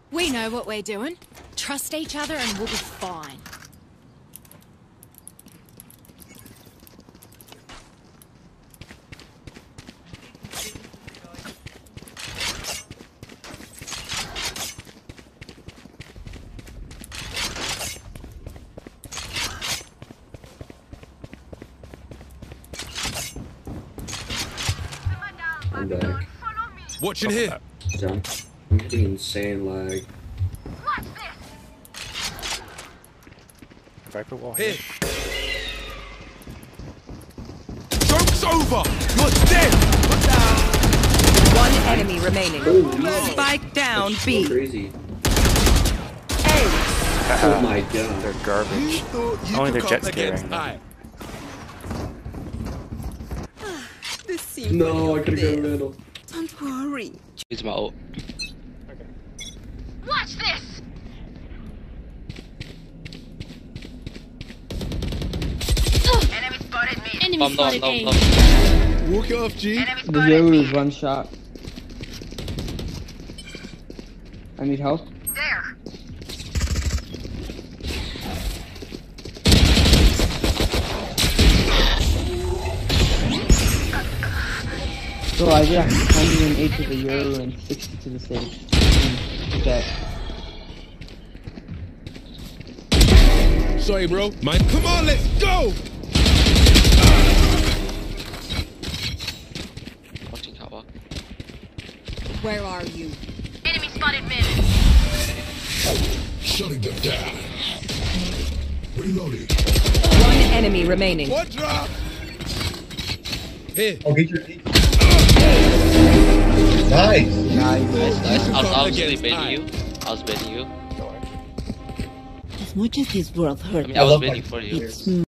We know what we're doing. Trust each other and we'll be fine. I'm back. Watching here. Done. I'm getting insane lag. Viper wall Here. Joke's over! You're dead! One enemy remaining. Holy Spike down that's B. so crazy. A. Oh my god. They're garbage. Only their jet ski right now. This seems No, I could've gone middle. Don't worry. Use my ult. Okay. Watch this! Enemy spotted me. Enemy No. Walk it off, G. Enemy The spotted Yoru me. is one shot. I need help. There. So I got 108 to the Yoru and 60 to the stage. Okay. Sorry, bro. Mine. Come on, let's go! Watching tower. Where are you? Enemy spotted mid. Shutting them down. Reloading. One enemy remaining. What drop? Here. I'll get your Nice. Nice. I was really baiting you. I was baiting you. As much as this world hurt, I mean, I was waiting for you. it's